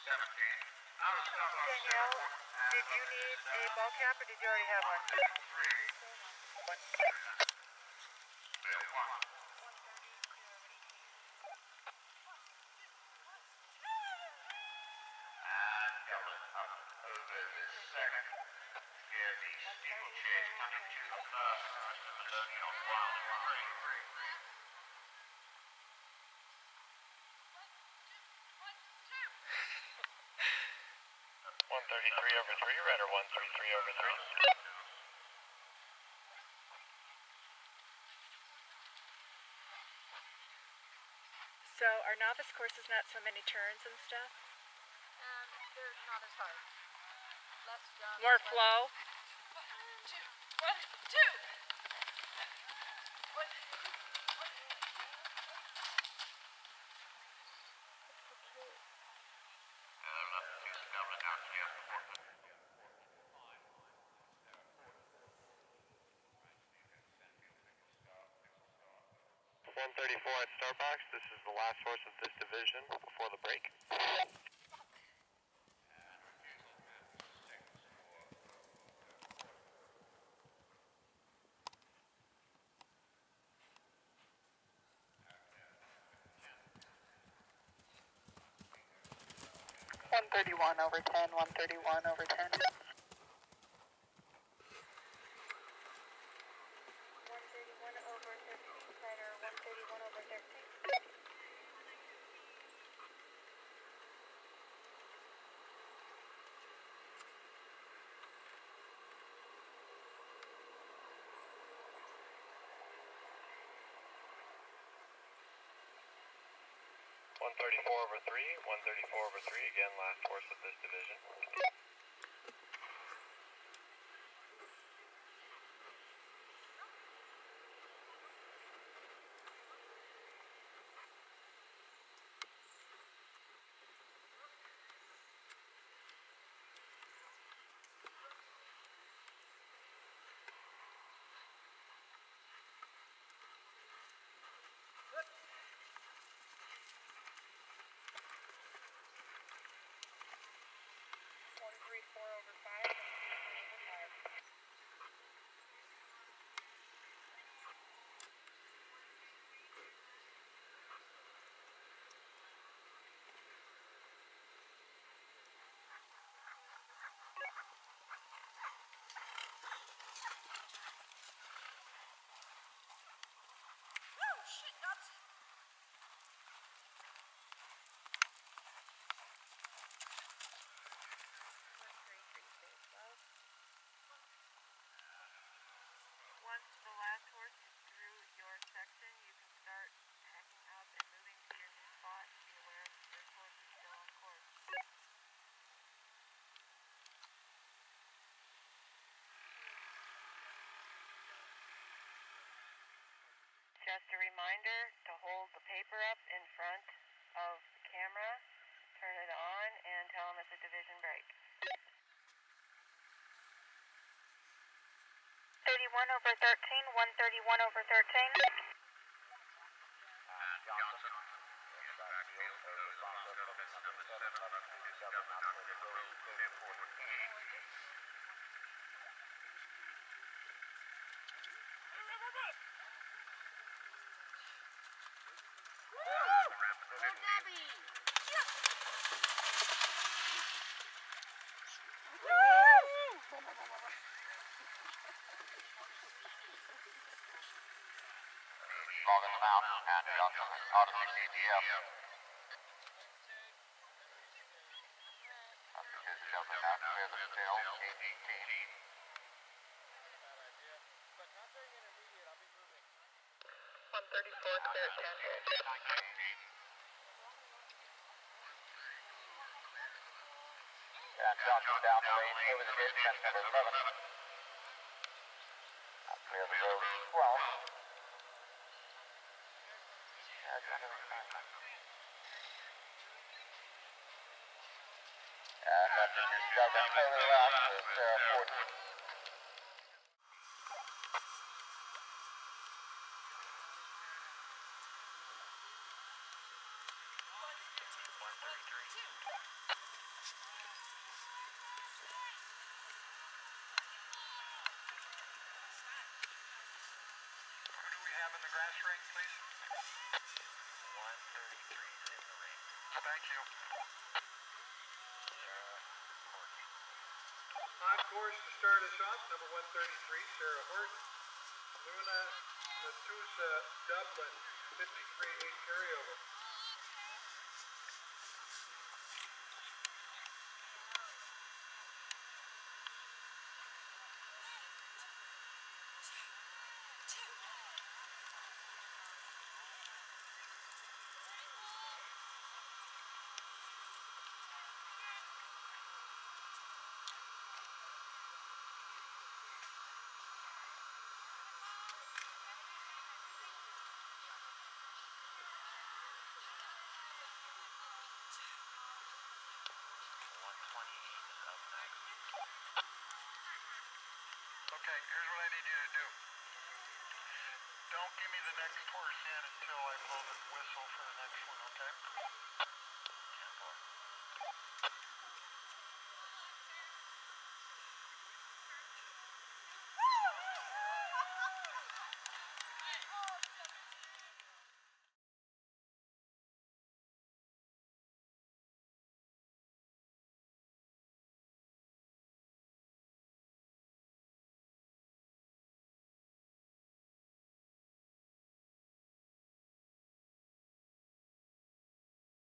Danielle, did you need a ball cap or did you already have one? over 3, Redder 133 over 3. So are novice courses not so many turns and stuff? They're not as hard. Less jump. More flow? 1, 2, 1, 2. 1, 134 at Starbucks. This is the last horse of this division before the break. 131 over 10, 131 over 10. 131 over 13, Ryder 131 over 13. over 3, 134 over 3, again, last horse of this division. Once the last horse is through your section, you can start packing up and moving to your new spot. Be aware that this horse is still on course. Just a reminder to hold the paper up in front of the camera, turn it on, and tell them it's a division break. 31 over 13, 131 over 13. Johnson, backfield, Loughnatousa, number Logging them out, and Johnson out of the CDF. Loughnatousa Dublin out clear the still, 18. 134 clear at 10. And Johnson down the lane over the ditch, fence number 11. Out clear the road, 12. And Loughnatousa Dublin further left with Horton. cab in the grass ring, please? 133 is in the ring. Thank you. On course to start us off, number 133, Sarah Horton. Loughnatousa Dublin, 53-8 carryover. Okay, here's what I need you to do. Don't give me the next horse in until I blow the whistle for the next one, okay?